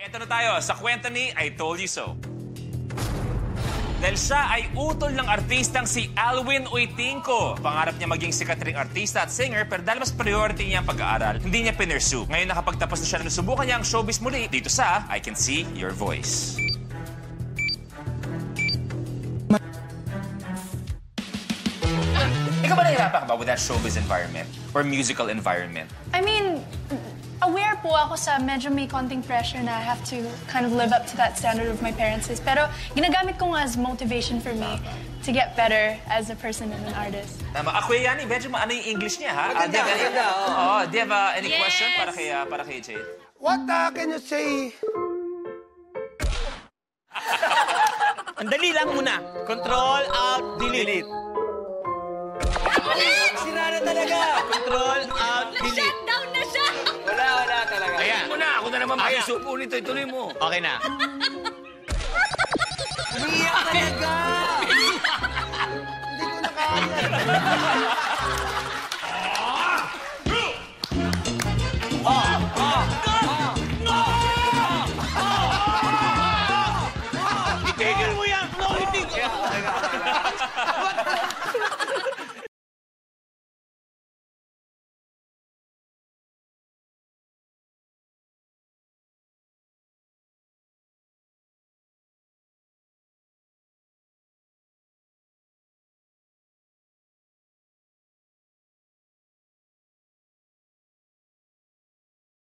Ito na tayo sa kwento ni I Told You So. Dahil siya ay utol ng artistang si Alwin Uytingco. Pangarap niya maging sikat ring artista at singer, pero dahil mas priority niya ang pag-aaral, hindi niya pinursue. Ngayon nakapagtapos na siya, nanusubukan niya ang showbiz muli dito sa I Can See Your Voice. Ikaw ba nahihirapan ka ba with that showbiz environment or musical environment? I mean, aware po ako sa medyo may konting pressure na I have to kind of live up to that standard of my parents. Pero ginagamit ko nga as motivation for me to get better as a person and an artist. Tama. Ako, Yani, medyo maano yung English niya, ha? Maganda, maganda. Do you have any question para kay Jade? What can you say? Ang dali lang muna. Control, Alt, Delete. Sira na talaga. Control, Alt, Delete. Shutdown na siya! Wala talaga. Ayan. Ako na, ako na naman makisupo nito. Ituloy mo. Okay na. Umiyak talaga. Hindi ko na kaya.